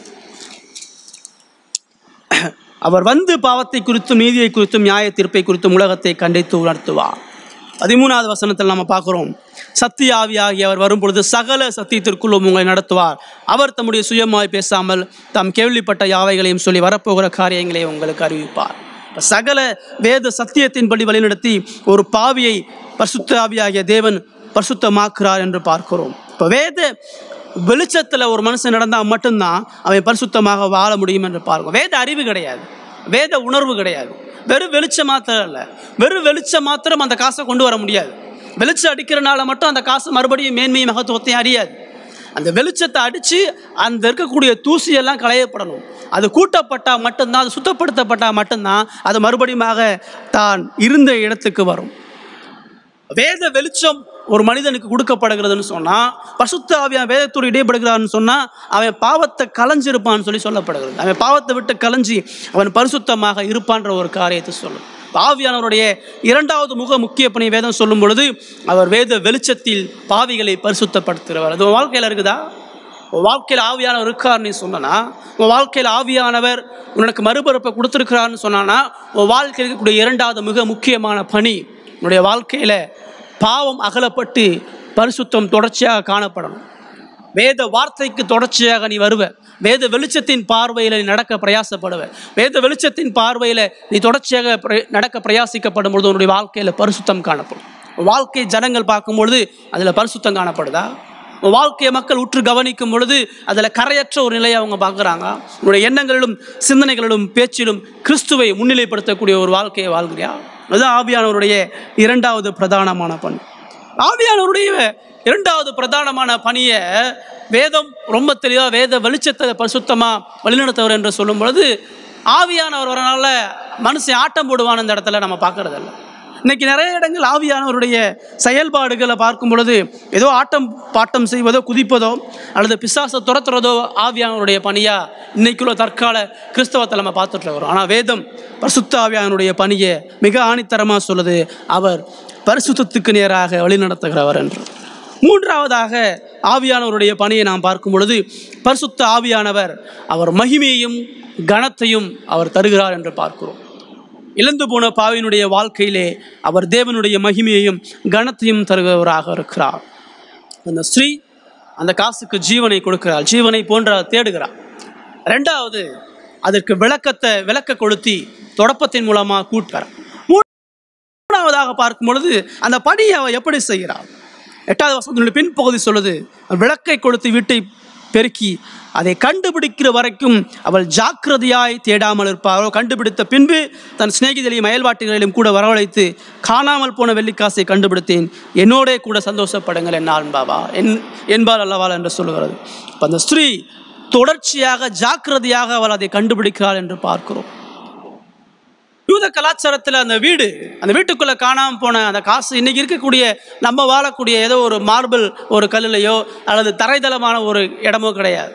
அவர் வந்து பாவத்தை குறித்தும் நீதியை குறித்தும் நியாய தீர்ப்பை குறித்தும் உலகத்தை கண்டித்து உணர்த்துவார். 13வது வசனத்தில் நம்ம பார்க்கிறோம், சத்திய ஆவியாகி அவர் வரும்பொழுது சகல சத்தியத்திற்குள்ளும் உங்களை நடத்துவார், அவர் தம்முடைய சுயமாய் பேசாமல் தாம் கேள்விப்பட்ட யாவைகளையும் சொல்லி வரப்போகிற காரியங்களை உங்களுக்கு அறிவிப்பார். சகல வேத சத்தியத்தின்படி வழிநடத்தி ஒரு பாவியை பரிசுத்த ஆவியாகிய தேவன் பரிசுத்தமாக்குறார் என்று பார்க்கிறோம். இப்போ வேத வெளிச்சத்தில் ஒரு மனுஷன் நடந்தால் மட்டும்தான் அவன் பரிசுத்தமாக வாழ முடியும் என்று பார்க்கிறோம். வேத அறிவு கிடையாது, வேத உணர்வு கிடையாது, வெறும் வெளிச்சம் மாத்திரம் இல்லை, வெறும் வெளிச்சம் மாத்திரம் அந்த காசை கொண்டு வர முடியாது. வெளிச்சம் அடிக்கிறனால மட்டும் அந்த காசு மறுபடியும் மேன்மையும் மகத்துவத்தையும் அறியாது. அந்த வெளிச்சத்தை அடித்து அந்த இருக்கக்கூடிய தூசியெல்லாம் களையப்படணும். அது கூட்டப்பட்டால் மட்டும்தான், அது சுத்தப்படுத்தப்பட்டால் மட்டும்தான் அது மறுபடியும் தான் இருந்த இடத்துக்கு வரும். வேத வெளிச்சம் ஒரு மனிதனுக்கு கொடுக்கப்படுகிறதுன்னு சொன்னால், பரிசுத்த ஆவியானவர் வேதத்தோடு இடைப்படுகிறான்னு சொன்னால் அவன் பாவத்தை களைஞ்சிருப்பான்னு சொல்லப்படுகிறது. அவன் பாவத்தை விட்டு களைஞ்சி அவன் பரிசுத்தமாக இருப்பான்ற ஒரு காரியத்தை சொல்லும். ஆவியானவருடைய இரண்டாவது முக்கிய பணி வேதம் சொல்லும் பொழுது அவர் வேத வெளிச்சத்தில் பாவிகளை பரிசுத்தப்படுத்துகிறவர். அது உன் வாழ்க்கையில் இருக்குதா? உன் வாழ்க்கையில் ஆவியானவர் இருக்காருன்னு சொன்னா, உன் வாழ்க்கையில் ஆவியானவர் உனக்கு மறுபிறப்பை கொடுத்துருக்கிறான்னு சொன்னான்னா, உன் வாழ்க்கையில் இருக்கக்கூடிய இரண்டாவது மிக முக்கியமான பணி உன்னுடைய வாழ்க்கையில் பாவம் அகலப்பட்டு பரிசுத்தம் தொடர்ச்சியாக காணப்படணும். வேத வார்த்தைக்கு தொடர்ச்சியாக நீ வருவ, வேத வெளிச்சத்தின் பார்வையில் நீ நடக்க பிரயாசப்படுவ, வேத வெளிச்சத்தின் பார்வையில் நீ தொடர்ச்சியாக நடக்க பிரயாசிக்கப்படும் பொழுது உன்னுடைய வாழ்க்கையில் பரிசுத்தம் காணப்படும். வாழ்க்கை ஜனங்கள் பார்க்கும்பொழுது அதில் பரிசுத்தம் காணப்படுதா? வாழ்க்கையை மக்கள் உற்று கவனிக்கும் பொழுது அதில் கரையற்ற ஒரு நிலையை அவங்க பார்க்குறாங்க. உன்னுடைய எண்ணங்களிலும் சிந்தனைகளிலும் பேச்சிலும் கிறிஸ்துவை முன்னிலைப்படுத்தக்கூடிய ஒரு வாழ்க்கையை வாழ்கிறியா? அதுதான் ஆவியானவருடைய இரண்டாவது பிரதானமான பணி. ஆவியானவருடைய இரண்டாவது பிரதானமான பணியை வேதம் ரொம்ப தெளிவாக வேத வெளிச்சத்தை பரிசுத்தமாக வழிநடத்தவர் என்று சொல்லும் பொழுது, ஆவியானவர் வரனால மனுஷன் ஆட்டம் போடுவான் இந்த இடத்துல நம்ம பார்க்கறதில்ல. இன்னைக்கு நிறைய இடங்கள் ஆவியானவருடைய செயல்பாடுகளை பார்க்கும் பொழுது ஏதோ ஆட்டம் பாட்டம் செய்வதோ குதிப்பதோ அல்லது பிசாசை துரத்துறதோ ஆவியானவருடைய பணியா இன்னைக்குள்ள தற்கால கிறிஸ்தவத்தை நம்ம பார்த்துட்டு இருக்கிறோம். ஆனால் வேதம் பரிசுத்த ஆவியானவருடைய பணியை மிக ஆணித்தரமாக சொல்லுது, அவர் பரிசுத்தத்துக்கு நேராக வழிநடத்துகிறவர் என்று. மூன்றாவதாக ஆவியானவருடைய பணியை நாம் பார்க்கும் பொழுது, பரிசுத்த ஆவியானவர் அவர் மகிமையையும் கனத்தையும் அவர் தருகிறார் என்று பார்க்கிறோம். இழந்து போன பாவியினுடைய வாழ்க்கையிலே அவர் தேவனுடைய மகிமையையும் கனத்தையும் தருகிறவராக இருக்கிறார். அந்த ஸ்ரீ அந்த காசுக்கு ஜீவனை கொடுக்கிறார், ஜீவனை போன்ற தேடுகிறார். ரெண்டாவது, அதற்கு விளக்க கொளுத்தி தொடப்பத்தின் மூலமாக கூட்டுறார். மூணாவதாக பார்க்கும் பொழுது அந்த பணியை அவர் எப்படி செய்கிறார்? 8வது வசனத்தினுடைய பின்பகுதி சொல்லுது, விளக்கை கொளுத்தி வீட்டை பெருக்கி அதை கண்டுபிடிக்கிற வரைக்கும் அவள் ஜாக்கிரதையாய் தேடாமல் இருப்பாள். கண்டுபிடித்த பின்பு தன் சிநேகிதரையும் அயல்வாட்டிகளையும் கூட வரவழைத்து, காணாமல் போன வெள்ளிக்காசை கண்டுபிடித்தேன், என்னோட கூட சந்தோஷப்படுங்கள் என்பாவா என்பாள் அல்லவாள் என்று சொல்லுகிறது. இப்போ அந்த ஸ்திரீ தொடர்ச்சியாக ஜாக்கிரதையாக அவள் அதை கண்டுபிடிக்கிறாள் என்று பார்க்கிறோம். யூத கலாச்சாரத்தில் அந்த வீட்டுக்குள்ளே காணாமல் போன அந்த காசு இன்னைக்கு இருக்கக்கூடிய நம்ம வாழக்கூடிய ஏதோ ஒரு மார்பிள் ஒரு கல்லையோ அல்லது தரைதளமான ஒரு இடமோ கிடையாது.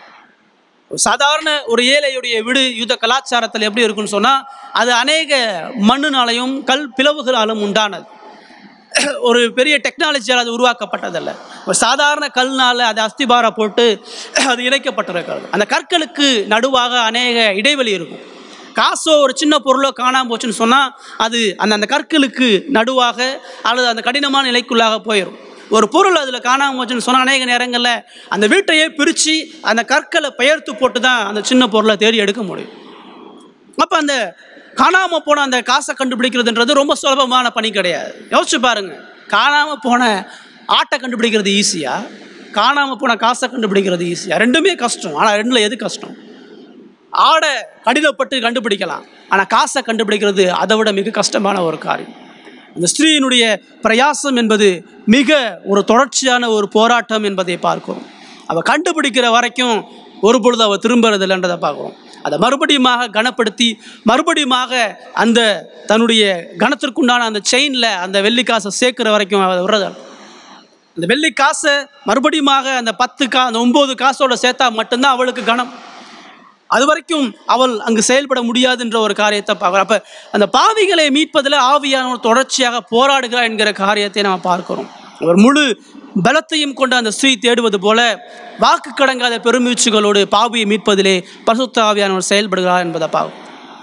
சாதாரண ஒரு ஏழையுடைய வீடு யூத கலாச்சாரத்தில் எப்படி இருக்குன்னு சொன்னால், அது அநேக மண்ணுனாலையும் கல் பிளவுகளாலும் உண்டானது. ஒரு பெரிய டெக்னாலஜியால் அது உருவாக்கப்பட்டதல்ல. ஒரு சாதாரண கல்னால் அது அஸ்திபார போட்டு அது இணைக்கப்பட்டிருக்கிறது. அந்த கற்களுக்கு நடுவாக அநேக இடைவெளி இருக்கும். காசோ ஒரு சின்ன பொருளோ காணாமல் போச்சுன்னு சொன்னால் அது அந்த கற்களுக்கு நடுவாக அல்லது அந்த கடினமான நிலைக்குள்ளாக போயிடும். ஒரு பொருள் அதில் காணாமல் போச்சுன்னு சொன்னால் அநேக நேரங்களில் அந்த வீட்டையே பிரித்து அந்த கற்களை பெயர்த்து போட்டு தான் அந்த சின்ன பொருளை தேடி எடுக்க முடியும். அப்போ அந்த காணாமல் போன அந்த காசை கண்டுபிடிக்கிறதுன்றது ரொம்ப சுலபமான பணி கிடையாது. யோசிச்சு பாருங்கள், காணாமல் போன ஆட்டை கண்டுபிடிக்கிறது ஈஸியாக, காணாமல் போன காசை கண்டுபிடிக்கிறது ஈஸியாக? ரெண்டுமே கஷ்டம். ஆனால் ரெண்டில் எது கஷ்டம்? ஆடை கடினப்பட்டு கண்டுபிடிக்கலாம், ஆனால் காசை கண்டுபிடிக்கிறது அதை விட மிக கஷ்டமான ஒரு காரியம். அந்த ஸ்திரீயினுடைய பிரயாசம் என்பது மிக ஒரு தொடர்ச்சியான ஒரு போராட்டம் என்பதை பார்க்கிறோம். அவள் கண்டுபிடிக்கிற வரைக்கும் ஒரு பொழுது அவள் திரும்புறது இல்லைன்றதை பார்க்குறோம். அதை மறுபடியுமாக கனப்படுத்தி மறுபடியுமாக அந்த தன்னுடைய கனத்திற்குண்டான அந்த செயினில் அந்த வெள்ளிக்காசை சேர்க்கிற வரைக்கும் அவள் விடுறதாள். அந்த வெள்ளிக்காசை மறுபடியுமாக அந்த 9 காசோட சேர்த்தா மட்டும்தான் அவளுக்கு கனம். அது வரைக்கும் அவள் அங்கு செயல்பட முடியாதுன்ற ஒரு காரியத்தை பார்க்குறோம். அப்போ அந்த பாவிகளை மீட்பதில் ஆவியானவர் தொடர்ச்சியாக போராடுகிறார் என்கிற காரியத்தை நம்ம பார்க்கிறோம். அவர் முழு பலத்தையும் கொண்டு அந்த ஸ்திரீ தேடுவது போல வாக்கு கடங்காத பெருமூச்சுகளோடு பாவியை மீட்பதிலே பரிசுத்த ஆவியானவர் செயல்படுகிறார் என்பதை பார்க்கும்.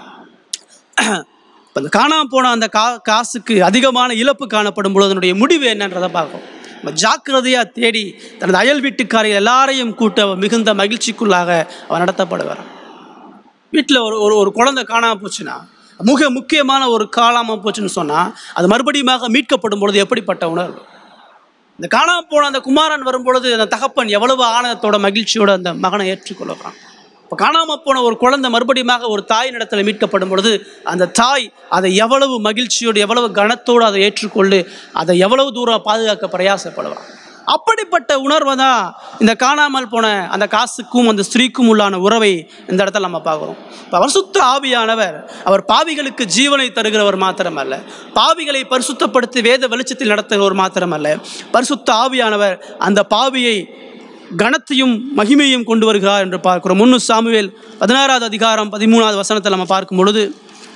அந்த காணாமல் போன அந்த காசுக்கு அதிகமான இழப்பு காணப்படும் பொழுது அதனுடைய முடிவு என்னன்றதை பார்க்கும். ஜாக்கிரதையாக தேடி தனது அயல் வீட்டுக்காரர்கள் எல்லாரையும் கூட்ட மிகுந்த மகிழ்ச்சிக்குள்ளாக அவர் நடத்தப்படுவார். வீட்டில் ஒரு குழந்தை காணாமல் போச்சுன்னா, மிக முக்கியமான ஒரு காணாமல் போச்சுன்னு சொன்னால், அது மறுபடியும் மீட்கப்படும் பொழுது எப்படிப்பட்ட உணர்வு? இந்த காணாமல் போன அந்த குமாரன் வரும்பொழுது அந்த தகப்பன் எவ்வளவு ஆனந்தத்தோட மகிழ்ச்சியோடு அந்த மகனை ஏற்றுக்கொள்ளுறான். இப்போ காணாமல் போன ஒரு குழந்தை மறுபடியும் ஒரு தாயின் இடத்துல மீட்கப்படும் பொழுது அந்த தாய் அதை எவ்வளவு மகிழ்ச்சியோடு எவ்வளவு கனத்தோடு அதை ஏற்றுக்கொண்டு அதை எவ்வளவு தூரம் பாதுகாக்க பிரயாசப்படுவான். அப்படிப்பட்ட உணர்வை தான் இந்த காணாமல் போன அந்த காசுக்கும் அந்த ஸ்திரீக்கும் உள்ளான உறவை இந்த இடத்துல நம்ம பார்க்குறோம். இப்போ பரிசுத்த ஆவியானவர் அவர் பாவிகளுக்கு ஜீவனை தருகிறவர் மாத்திரமல்ல, பாவிகளை பரிசுத்தப்படுத்தி வேத வெளிச்சத்தில் நடத்துகிறவர் மாத்திரமல்ல, பரிசுத்த ஆவியானவர் அந்த பாவியை கனத்தையும் மகிமையும் கொண்டு வருகிறார் என்று பார்க்கிறோம். 1 சாமுவேல் 16வது அதிகாரம் 13வது வசனத்தில் நம்ம பார்க்கும் பொழுது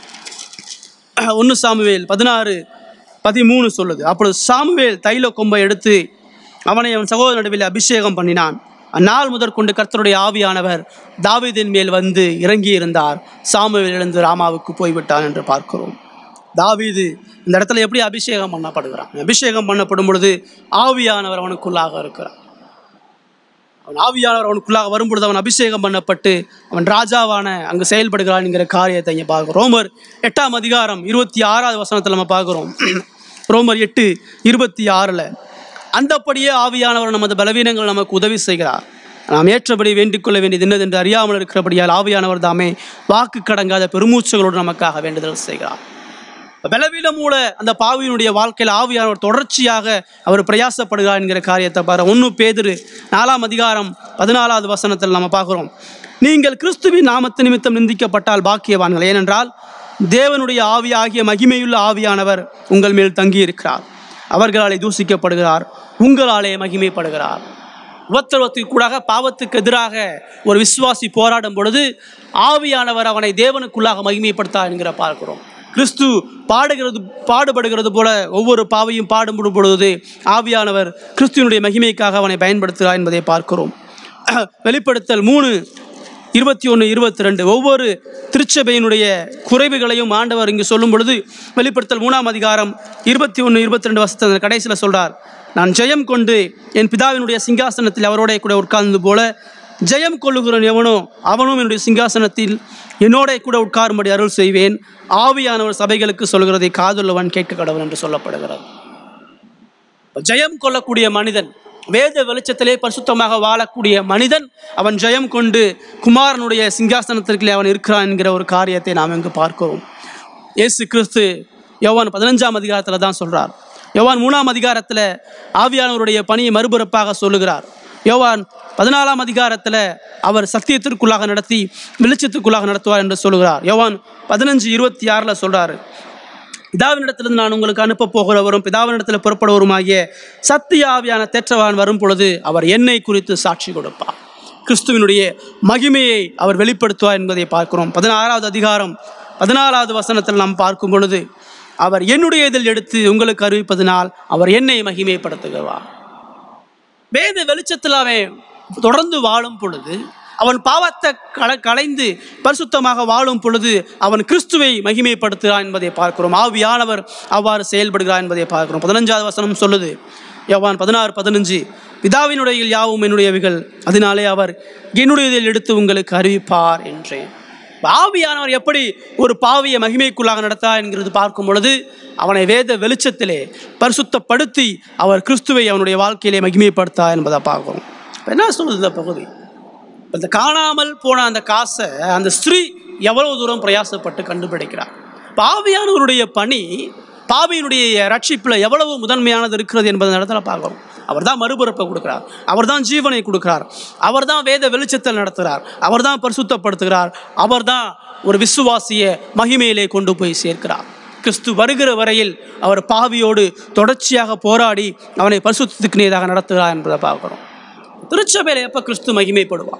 1 சாமுவேல் 16:13 சொல்லுது, அப்பொழுது சாமுவேல் தைல கொம்பை எடுத்து அவனை அவன் சகோதரன் நடுவில் அபிஷேகம் பண்ணினான். அந்நாள் முதற்கொண்டு கர்த்தருடைய ஆவியானவர் தாவீதின் மேல் வந்து இறங்கி இருந்தார். சாமுவேல் எழுந்து ராமாவுக்கு போய்விட்டான் என்று பார்க்கிறோம். தாவீது இந்த இடத்துல எப்படி அபிஷேகம் பண்ணப்படுகிறான்? அபிஷேகம் பண்ணப்படும் பொழுது ஆவியானவர் அவனுக்குள்ளாக இருக்கிறார். அவன் ஆவியானவர் அவனுக்குள்ளாக வரும்பொழுது அவன் அபிஷேகம் பண்ணப்பட்டு அவன் ராஜாவான அங்கு செயல்படுகிறான் என்கிற காரியத்தை இங்கே பார்க்கிறோம். ரோமர் 8ஆம் அதிகாரம் 26வது வசனத்தில் நம்ம பார்க்கிறோம். ரோமர் 8:26 அந்தப்படியே ஆவியானவர் நமது பலவீனங்கள் நமக்கு உதவி செய்கிறார். நாம் ஏற்றபடி வேண்டிக் கொள்ள வேண்டியது என்னதென்று அறியாமல் இருக்கிறபடியால் ஆவியானவர் தாமே வாக்கு கடங்காத பெருமூச்சுகளோடு நமக்காக வேண்டுதல் செய்கிறார். பலவீனமூட அந்த பாவியினுடைய வாழ்க்கையில் ஆவியானவர் தொடர்ச்சியாக அவர் பிரயாசப்படுகிறார் என்கிற காரியத்தை பாரு. 1 பேதுரு 4ஆம் அதிகாரம் 14வது வசனத்தில் நம்ம பார்க்கிறோம். நீங்கள் கிறிஸ்துவின் நாமத்து நிமித்தம் நிந்திக்கப்பட்டால் பாக்கியவான்கள், ஏனென்றால் தேவனுடைய ஆவியாகிய மகிமையுள்ள ஆவியானவர் உங்கள் மேல் தங்கி இருக்கிறார். அவர்களாலே தூசிக்கப்படுகிறார், உங்களாலே மகிமைப்படுகிறார். உபத்திரவத்திற்குள்ளாக பாவத்துக்கு எதிராக ஒரு விசுவாசி போராடும் பொழுது ஆவியானவர் அவனை தேவனுக்குள்ளாக மகிமைப்படுத்தார் என்கிற பார்க்கிறோம். கிறிஸ்து பாடுபடுகிறது போல ஒவ்வொரு பாவையும் பாடுபடும் பொழுது ஆவியானவர் கிறிஸ்துவனுடைய மகிமைக்காக அவனை பயன்படுத்துகிறார் என்பதை பார்க்கிறோம். வெளிப்படுத்தல் 3:21-22 ஒவ்வொரு திருச்சபையினுடைய குறைவுகளையும் ஆண்டவர் இங்கு சொல்லும் பொழுது வெளிப்படுத்தல் 3ஆம் அதிகாரம் 21-22 வசனத்தில் கடைசியில் சொல்றார், நான் ஜெயம் கொண்டு என் பிதாவினுடைய சிங்காசனத்தில் அவரோட கூட உட்கார்ந்தது போல ஜெயம் கொள்ளுகிறவன் எவனோ அவனும் என்னுடைய சிங்காசனத்தில் என்னோட கூட உட்காரும்படி அருள் செய்வேன். ஆவியானவர் சபைகளுக்கு சொல்கிறதை காதுள்ளவன் கேட்க கடவுள் என்று சொல்லப்படுகிறது. ஜெயம் கொள்ளக்கூடிய மனிதன், வேத வெளிச்சத்திலே பரிசுத்தமாக வாழக்கூடிய மனிதன், அவன் ஜெயம் கொண்டு குமாரனுடைய சிங்காசனத்திற்குள்ளே அவன் இருக்கிறான் என்கிற ஒரு காரியத்தை நாம் இங்கு பார்க்கிறோம். இயேசு கிறிஸ்து யோவான் 15ஆம் அதிகாரத்தில் தான் சொல்றார். யோவான் 3ஆம் அதிகாரத்தில் ஆவியானவருடைய பணியை மறுபிறப்பாக சொல்லுகிறார். யோவான் 14ஆம் அதிகாரத்தில் அவர் சத்தியத்திற்குள்ளாக நடத்தி வெளிச்சத்துக்குள்ளாக நடத்துவார் என்று சொல்லுகிறார். யோவான் 15:26 சொல்றாரு, பிதாவினிடத்திலிருந்து நான் உங்களுக்கு அனுப்ப போகிறவரும் பிதாவினிடத்தில் புறப்படுவருமாகிய சத்திய ஆவியான தேற்றவான் வரும் பொழுது அவர் என்னை குறித்து சாட்சி கொடுப்பார். கிறிஸ்துவினுடைய மகிமையை அவர் வெளிப்படுத்துவார் என்பதை பார்க்கிறோம். 16ஆவது அதிகாரம் 14வது வசனத்தில் நாம் பார்க்கும் பொழுது அவர் என்னுடைய இதில் எடுத்து உங்களுக்கு அறிவிப்பதனால் அவர் என்னை மகிமைப்படுத்துகிறார். வேத வெளிச்சத்தில் அவன் தொடர்ந்து வாழும் பொழுது, அவன் பாவத்தை களைந்து பரிசுத்தமாக வாழும் பொழுது அவன் கிறிஸ்துவை மகிமைப்படுத்துகிறான் என்பதை பார்க்கிறோம். ஆவியானவர் அவ்வாறு செயல்படுகிறார் என்பதை பார்க்கிறோம். 15வது வசனம் சொல்லுது, யோவான் 16:15 பிதாவினுடைய யாவும் என்னுடையவைகள், அதனாலே அவர் என்னுடையதில் எடுத்து உங்களுக்கு அறிவிப்பார் என்றேன். ஆவியானவர் எப்படி ஒரு பாவியை மகிமைக்குள்ளாக நடத்தார் என்கிறது பார்க்கும் பொழுது அவனை வேத வெளிச்சத்திலே பரிசுத்தப்படுத்தி அவர் கிறிஸ்துவை அவனுடைய வாழ்க்கையிலே மகிமைப்படுத்தார் என்பதை பார்க்கிறோம். என்ன சொல்லுது இந்த பகுதி? இந்த காணாமல் போன அந்த காசை அந்த ஸ்திரீ எவ்வளவு தூரம் பிரயாசப்பட்டு கண்டுபிடிக்கிறார். ஆவியானவருடைய பணி பாவியினுடைய ரட்சிப்பில் எவ்வளவு முதன்மையானது இருக்கிறது என்பதை இடத்துல பார்க்கிறோம். அவர் தான் மறுபிறப்பை கொடுக்கிறார், அவர் தான் ஜீவனை கொடுக்கிறார், அவர் தான் வேத வெளிச்சத்தில் நடத்துகிறார், அவர் தான் பரிசுத்தப்படுத்துகிறார், அவர் தான் ஒரு விசுவாசியை மகிமையிலே கொண்டு போய் சேர்க்கிறார். கிறிஸ்து வருகிற வரையில் அவர் பாவியோடு தொடர்ச்சியாக போராடி அவனை பரிசுத்தத்துக்கு நேராக நடத்துகிறார் என்பதை பார்க்கிறோம். திருச்சபையில் எப்போ கிறிஸ்து மகிமைப்படுவார்?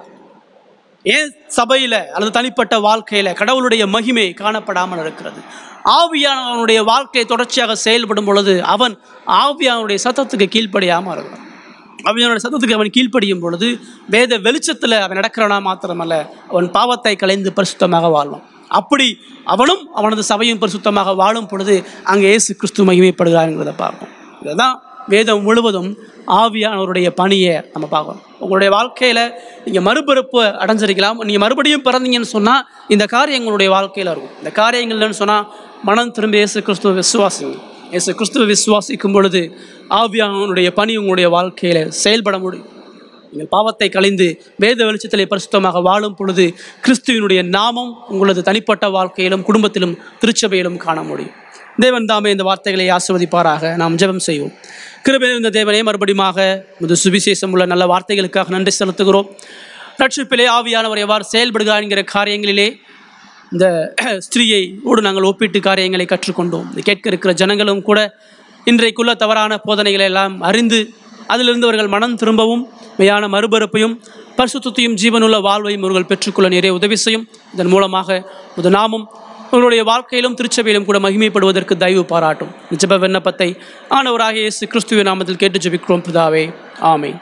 ஏன் சபையில் அல்லது தனிப்பட்ட வாழ்க்கையில் கடவுளுடைய மகிமை காணப்படாமல் இருக்கிறது? ஆவியானவனுடைய வாழ்க்கையை தொடர்ச்சியாக செயல்படும் பொழுது அவன் ஆவியானுடைய சத்தத்துக்கு கீழ்ப்படியாமல் இருக்கிறான். ஆவியானுடைய சத்தத்துக்கு அவன் கீழ்ப்படியும் பொழுது வேத வெளிச்சத்தில் அவன் நடக்கிறானா மாத்திரமல்ல, அவன் பாவத்தை களைந்து பரிசுத்தமாக வாழும். அப்படி அவனும் அவனது சபையும் பரிசுத்தமாக வாழும் பொழுது அங்கே இயேசு கிறிஸ்து மகிமைப்படுகிறார் என்கிறத பார்ப்போம். இதுதான் வேதம் முழுவதும் ஆவியானவருடைய பணியை நம்ம பார்க்கணும். உங்களுடைய வாழ்க்கையில் நீங்கள் மறுபிறப்பு அடைஞ்சிருக்கலாம், நீங்கள் மறுபடியும் பிறந்தீங்கன்னு சொன்னால் இந்த காரியங்களுடைய வாழ்க்கையில் இருக்கும். இந்த காரியங்கள்னு சொன்னால் மனம் திரும்ப இயேசு கிறிஸ்துவ விசுவாசிங்க. இயேசு கிறிஸ்துவ விசுவாசிக்கும் பொழுது ஆவியானவருடைய பணி உங்களுடைய வாழ்க்கையில் செயல்பட முடியும். நீங்கள் பாவத்தை களைந்து வேத வெளிச்சத்திலே பரிசுத்தமாக வாழும் பொழுது கிறிஸ்துவினுடைய நாமம் உங்களது தனிப்பட்ட வாழ்க்கையிலும் குடும்பத்திலும் திருச்சபையிலும் காண முடியும். தேவன் தாமே இந்த வார்த்தைகளை ஆசீர்வதிப்பாராக. நாம் ஜெபம் செய்வோம். கிருபை நிறைந்த தேவனே, மறுபடியுமாக இந்த சுவிசேஷம் உள்ள நல்ல வார்த்தைகளுக்காக நன்றி செலுத்துகிறோம். ரட்சிப்பிலே ஆவியானவர் எவ்வாறு செயல்படுகிறார் என்கிற காரியங்களிலே இந்த ஸ்திரீயை ஓடு நாங்கள் ஒப்பிட்டு காரியங்களை கற்றுக்கொண்டோம். கேட்க இருக்கிற ஜனங்களும் கூட இன்றைக்குள்ள தவறான போதனைகளை எல்லாம் அறிந்து அதிலிருந்து அவர்கள் மனம் திரும்பவும் மெய்யான மறுபிறப்பையும் பரிசுத்தத்தையும் ஜீவனுள்ள வாழ்வையும் அவர்கள் பெற்றுக்கொள்ள நிறைய உதவி செய்யும். இதன் மூலமாக உமது நாமம் உங்களுடைய வாழ்க்கையிலும் திருச்சபையிலும் கூட மகிமைப்படுவதற்கு தயவு பாராட்டும். ஜெப விண்ணப்பத்தை ஆண்டவராகிய இயேசு கிறிஸ்துவின் நாமத்தில் கேட்டு ஜெபிக்கிறோம் பிதாவே, ஆமென்.